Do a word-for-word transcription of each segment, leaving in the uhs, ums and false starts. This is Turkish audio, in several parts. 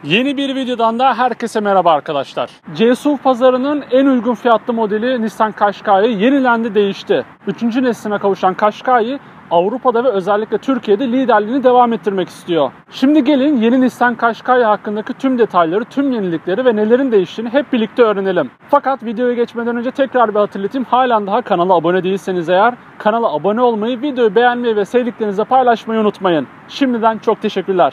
Yeni bir videodan da herkese merhaba arkadaşlar. C S U V pazarının en uygun fiyatlı modeli Nissan Qashqai yenilendi, değişti. Üçüncü nesline kavuşan Qashqai Avrupa'da ve özellikle Türkiye'de liderliğini devam ettirmek istiyor. Şimdi gelin yeni Nissan Qashqai hakkındaki tüm detayları, tüm yenilikleri ve nelerin değiştiğini hep birlikte öğrenelim. Fakat videoya geçmeden önce tekrar bir hatırlatayım. Halen daha kanala abone değilseniz eğer kanala abone olmayı, videoyu beğenmeyi ve sevdiklerinizle paylaşmayı unutmayın. Şimdiden çok teşekkürler.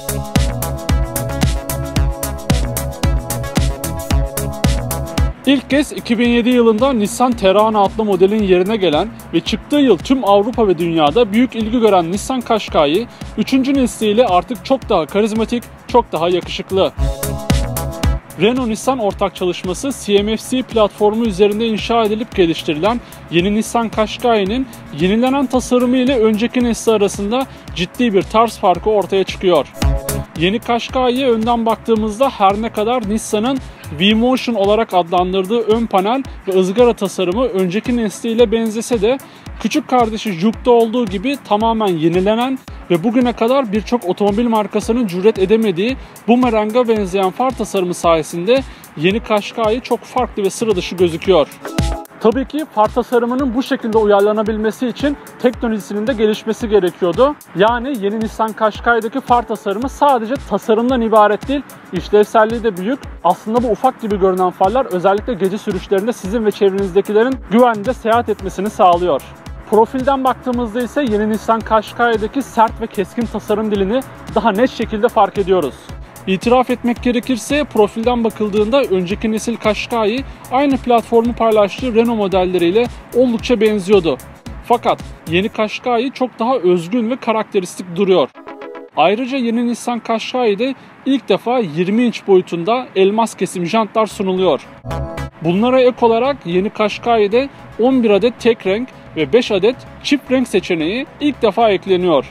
İlk kez iki bin yedi yılında Nissan Terrano adlı modelin yerine gelen ve çıktığı yıl tüm Avrupa ve dünyada büyük ilgi gören Nissan Qashqai, üçüncü nesliyle artık çok daha karizmatik, çok daha yakışıklı. Renault-Nissan ortak çalışması C M F C platformu üzerinde inşa edilip geliştirilen yeni Nissan Qashqai'nin yenilenen tasarımı ile önceki nesli arasında ciddi bir tarz farkı ortaya çıkıyor. Yeni Qashqai'ye önden baktığımızda her ne kadar Nissan'ın V-Motion olarak adlandırdığı ön panel ve ızgara tasarımı önceki nesliyle benzese de küçük kardeşi Juke'da olduğu gibi tamamen yenilenen ve bugüne kadar birçok otomobil markasının cüret edemediği bumeranga benzeyen far tasarımı sayesinde yeni Qashqai çok farklı ve sıra dışı gözüküyor. Tabii ki far tasarımının bu şekilde uyarlanabilmesi için teknolojisinin de gelişmesi gerekiyordu. Yani yeni Nissan Qashqai'deki far tasarımı sadece tasarımdan ibaret değil, işlevselliği de büyük. Aslında bu ufak gibi görünen farlar özellikle gece sürüşlerinde sizin ve çevrenizdekilerin güvenle seyahat etmesini sağlıyor. Profilden baktığımızda ise yeni Nissan Qashqai'deki sert ve keskin tasarım dilini daha net şekilde fark ediyoruz. İtiraf etmek gerekirse profilden bakıldığında önceki nesil Qashqai aynı platformu paylaştığı Renault modelleriyle oldukça benziyordu. Fakat yeni Qashqai çok daha özgün ve karakteristik duruyor. Ayrıca yeni Nissan Qashqai'de ilk defa yirmi inç boyutunda elmas kesim jantlar sunuluyor. Bunlara ek olarak yeni Qashqai'de on bir adet tek renk ve beş adet çift renk seçeneği ilk defa ekleniyor.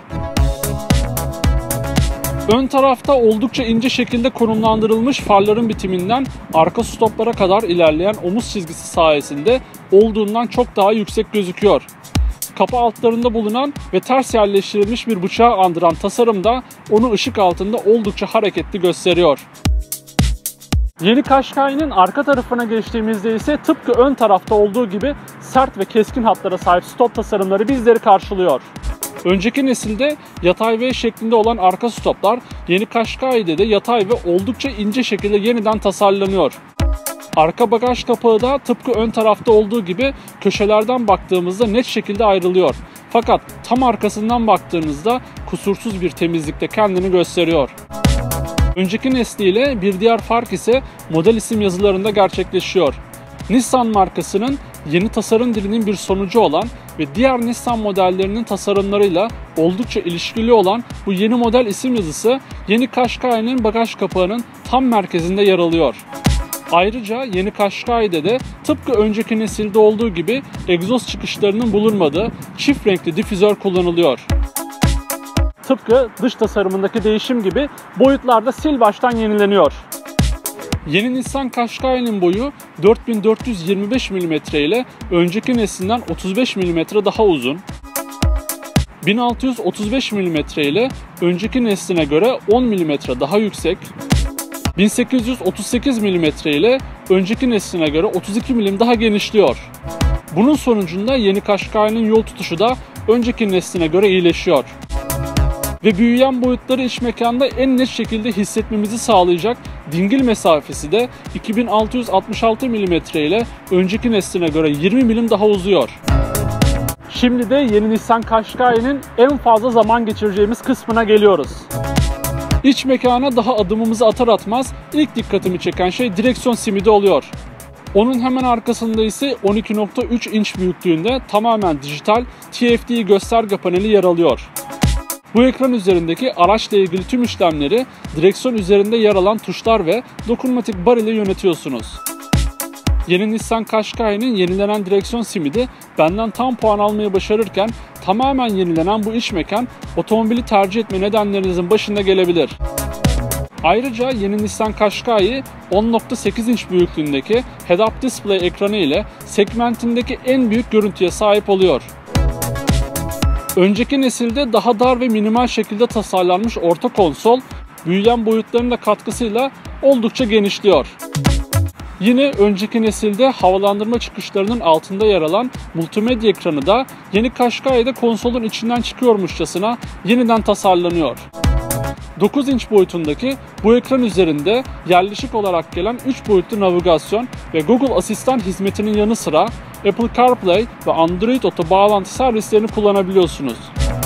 Ön tarafta oldukça ince şekilde konumlandırılmış farların bitiminden arka stoplara kadar ilerleyen omuz çizgisi sayesinde olduğundan çok daha yüksek gözüküyor. Kapı altlarında bulunan ve ters yerleştirilmiş bir bıçağı andıran tasarım da onu ışık altında oldukça hareketli gösteriyor. Yeni Qashqai'nin arka tarafına geçtiğimizde ise tıpkı ön tarafta olduğu gibi sert ve keskin hatlara sahip stop tasarımları bizleri karşılıyor. Önceki nesilde yatay V şeklinde olan arka stoplar yeni Qashqai'de de yatay ve oldukça ince şekilde yeniden tasarlanıyor. Arka bagaj kapağı da tıpkı ön tarafta olduğu gibi köşelerden baktığımızda net şekilde ayrılıyor. Fakat tam arkasından baktığınızda kusursuz bir temizlikte kendini gösteriyor. Önceki nesliyle bir diğer fark ise model isim yazılarında gerçekleşiyor. Nissan markasının yeni tasarım dilinin bir sonucu olan ve diğer Nissan modellerinin tasarımlarıyla oldukça ilişkili olan bu yeni model isim yazısı yeni Qashqai'nin bagaj kapağının tam merkezinde yer alıyor. Ayrıca yeni Qashqai'de de tıpkı önceki nesilde olduğu gibi egzoz çıkışlarının bulunmadığı çift renkli difüzör kullanılıyor. Tıpkı dış tasarımındaki değişim gibi boyutlarda sil baştan yenileniyor. Yeni Nissan Qashqai'nin boyu dört bin dört yüz yirmi beş milimetre ile önceki neslinden otuz beş milimetre daha uzun, bin altı yüz otuz beş milimetre ile önceki nesline göre on milimetre daha yüksek, bin sekiz yüz otuz sekiz milimetre ile önceki nesline göre otuz iki milim daha genişliyor. Bunun sonucunda yeni Qashqai'nin yol tutuşu da önceki nesline göre iyileşiyor. Ve büyüyen boyutları iç mekanda en net şekilde hissetmemizi sağlayacak dingil mesafesi de iki bin altı yüz altmış altı milimetre ile önceki nesline göre yirmi milim daha uzuyor. Şimdi de yeni Nissan Qashqai'nin en fazla zaman geçireceğimiz kısmına geliyoruz. İç mekana daha adımımızı atar atmaz ilk dikkatimi çeken şey direksiyon simidi oluyor. Onun hemen arkasında ise on iki nokta üç inç büyüklüğünde tamamen dijital T F T gösterge paneli yer alıyor. Bu ekran üzerindeki araçla ilgili tüm işlemleri direksiyon üzerinde yer alan tuşlar ve dokunmatik bar ile yönetiyorsunuz. Yeni Nissan Qashqai'nin yenilenen direksiyon simidi benden tam puan almayı başarırken tamamen yenilenen bu iç mekan otomobili tercih etme nedenlerinizin başında gelebilir. Ayrıca yeni Nissan Qashqai on nokta sekiz inç büyüklüğündeki head-up display ekranı ile segmentindeki en büyük görüntüye sahip oluyor. Önceki nesilde daha dar ve minimal şekilde tasarlanmış orta konsol büyüyen boyutlarının da katkısıyla oldukça genişliyor. Yine önceki nesilde havalandırma çıkışlarının altında yer alan multimedya ekranı da yeni Qashqai'de konsolun içinden çıkıyormuşçasına yeniden tasarlanıyor. dokuz inç boyutundaki bu ekran üzerinde yerleşik olarak gelen üç boyutlu navigasyon ve Google Asistan hizmetinin yanı sıra Apple CarPlay ve Android Auto bağlantı servislerini kullanabiliyorsunuz.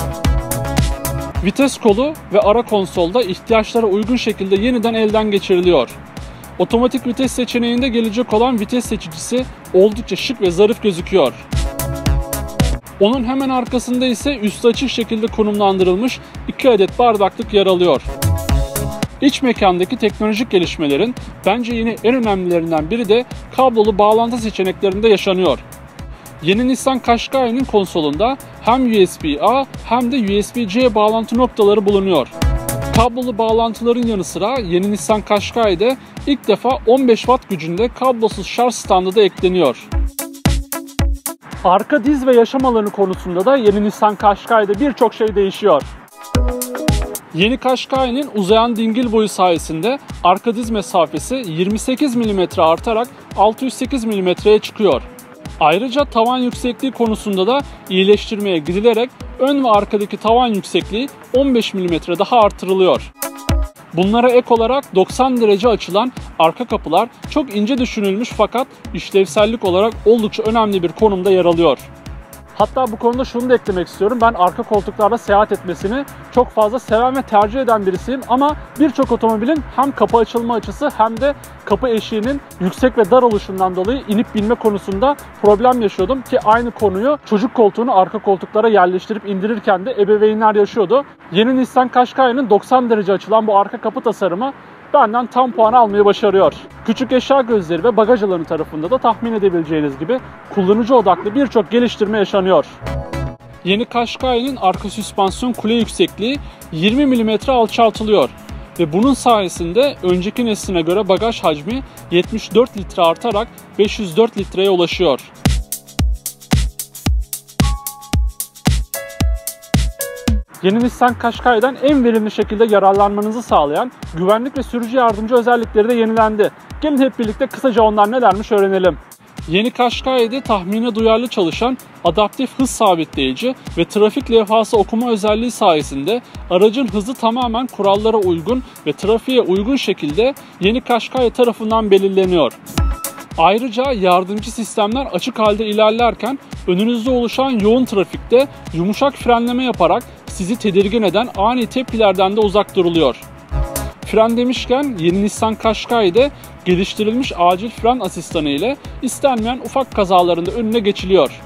Vites kolu ve ara konsolda ihtiyaçlara uygun şekilde yeniden elden geçiriliyor. Otomatik vites seçeneğinde gelecek olan vites seçicisi oldukça şık ve zarif gözüküyor. Onun hemen arkasında ise üstü açık şekilde konumlandırılmış iki adet bardaklık yer alıyor. İç mekandaki teknolojik gelişmelerin bence yine en önemlilerinden biri de kablolu bağlantı seçeneklerinde yaşanıyor. Yeni Nissan Qashqai'nin konsolunda hem U S B A hem de U S B C bağlantı noktaları bulunuyor. Kablolu bağlantıların yanı sıra yeni Nissan Qashqai'de ilk defa on beş watt gücünde kablosuz şarj standı da ekleniyor. Arka diz ve yaşam alanı konusunda da yeni Nissan Qashqai'de birçok şey değişiyor. Yeni Qashqai'nin uzayan dingil boyu sayesinde arka diz mesafesi yirmi sekiz milimetre artarak altı yüz sekiz milimetreye çıkıyor. Ayrıca tavan yüksekliği konusunda da iyileştirmeye gidilerek ön ve arkadaki tavan yüksekliği on beş milimetre daha artırılıyor. Bunlara ek olarak doksan derece açılan arka kapılar çok ince düşünülmüş fakat işlevsellik olarak oldukça önemli bir konumda yer alıyor. Hatta bu konuda şunu da eklemek istiyorum. Ben arka koltuklarda seyahat etmesini çok fazla seven ve tercih eden birisiyim. Ama birçok otomobilin hem kapı açılma açısı hem de kapı eşiğinin yüksek ve dar oluşundan dolayı inip binme konusunda problem yaşıyordum. Ki aynı konuyu çocuk koltuğunu arka koltuklara yerleştirip indirirken de ebeveynler yaşıyordu. Yeni Nissan Qashqai'nin doksan derece açılan bu arka kapı tasarımı benden tam puan almayı başarıyor. Küçük eşya gözleri ve bagaj alanı tarafında da tahmin edebileceğiniz gibi kullanıcı odaklı birçok geliştirme yaşanıyor. Yeni Qashqai'nin arka süspansiyon kule yüksekliği yirmi milimetre alçaltılıyor ve bunun sayesinde önceki nesline göre bagaj hacmi yetmiş dört litre artarak beş yüz dört litreye ulaşıyor. Yeni Nissan Qashqai'den en verimli şekilde yararlanmanızı sağlayan güvenlik ve sürücü yardımcı özellikleri de yenilendi. Gelin hep birlikte kısaca onlar nelermiş öğrenelim. Yeni Qashqai'de tahmine duyarlı çalışan adaptif hız sabitleyici ve trafik levhası okuma özelliği sayesinde aracın hızı tamamen kurallara uygun ve trafiğe uygun şekilde yeni Qashqai tarafından belirleniyor. Ayrıca yardımcı sistemler açık halde ilerlerken önünüzde oluşan yoğun trafikte yumuşak frenleme yaparak sizi tedirgin eden ani tepkilerden de uzak duruluyor. Fren demişken yeni Nissan Qashqai'de geliştirilmiş acil fren asistanı ile istenmeyen ufak kazaların da önüne geçiliyor.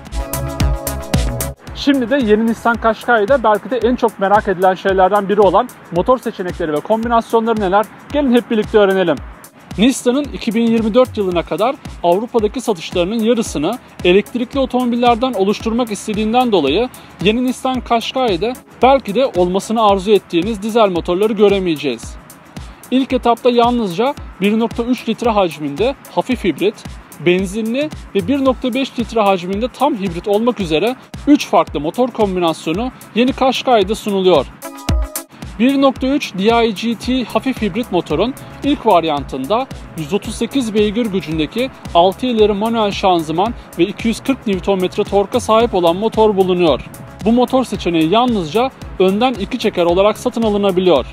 Şimdi de yeni Nissan Qashqai'de belki de en çok merak edilen şeylerden biri olan motor seçenekleri ve kombinasyonları neler? Gelin hep birlikte öğrenelim. Nissan'ın iki bin yirmi dört yılına kadar Avrupa'daki satışlarının yarısını elektrikli otomobillerden oluşturmak istediğinden dolayı yeni Nissan Qashqai'de belki de olmasını arzu ettiğiniz dizel motorları göremeyeceğiz. İlk etapta yalnızca bir nokta üç litre hacminde hafif hibrit, benzinli ve bir nokta beş litre hacminde tam hibrit olmak üzere üç farklı motor kombinasyonu yeni Qashqai'de sunuluyor. bir nokta üç D I G T hafif hibrit motorun ilk varyantında yüz otuz sekiz beygir gücündeki altı ileri manuel şanzıman ve iki yüz kırk Newton metre torka sahip olan motor bulunuyor. Bu motor seçeneği yalnızca önden iki çeker olarak satın alınabiliyor.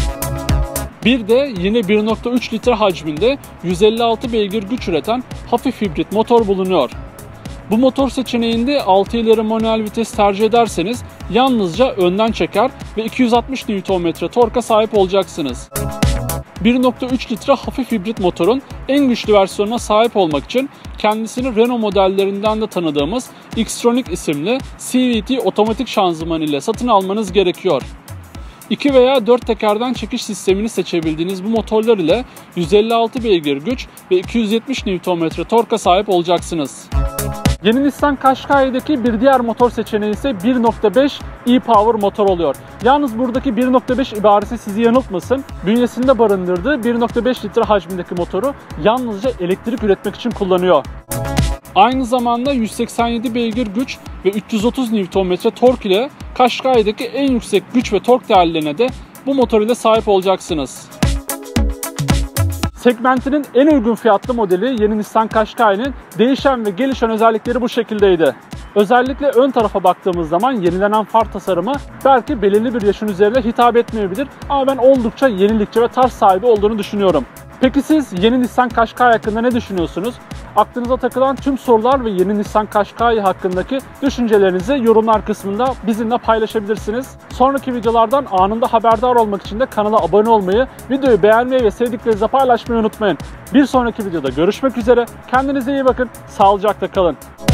Bir de yine bir nokta üç litre hacminde yüz elli altı beygir güç üreten hafif hibrit motor bulunuyor. Bu motor seçeneğinde altı ileri manuel vites tercih ederseniz yalnızca önden çeker ve iki yüz altmış Newton metre torka sahip olacaksınız. bir nokta üç litre hafif hibrit motorun en güçlü versiyonuna sahip olmak için kendisini Renault modellerinden de tanıdığımız Xtronic isimli C V T otomatik şanzıman ile satın almanız gerekiyor. iki veya dört tekerden çekiş sistemini seçebildiğiniz bu motorlar ile yüz elli altı beygir güç ve iki yüz yetmiş Newton metre torka sahip olacaksınız. Yeni Nissan Qashqai'deki bir diğer motor seçeneği ise bir nokta beş e-Power motor oluyor. Yalnız buradaki bir nokta beş ibaresi sizi yanıltmasın. Bünyesinde barındırdığı bir nokta beş litre hacmindeki motoru yalnızca elektrik üretmek için kullanıyor. Aynı zamanda yüz seksen yedi beygir güç ve üç yüz otuz Newton metre tork ile Qashqai'deki en yüksek güç ve tork değerlerine de bu motor ile sahip olacaksınız. Segmentinin en uygun fiyatlı modeli yeni Nissan Qashqai'nin değişen ve gelişen özellikleri bu şekildeydi. Özellikle ön tarafa baktığımız zaman yenilenen far tasarımı belki belirli bir yaşın üzerine hitap etmeyebilir ama ben oldukça yenilikçi ve tarz sahibi olduğunu düşünüyorum. Peki siz yeni Nissan Qashqai hakkında ne düşünüyorsunuz? Aklınıza takılan tüm sorular ve yeni Nissan Qashqai hakkındaki düşüncelerinizi yorumlar kısmında bizimle paylaşabilirsiniz. Sonraki videolardan anında haberdar olmak için de kanala abone olmayı, videoyu beğenmeyi ve sevdiklerinizle paylaşmayı unutmayın. Bir sonraki videoda görüşmek üzere. Kendinize iyi bakın. Sağlıcakla kalın.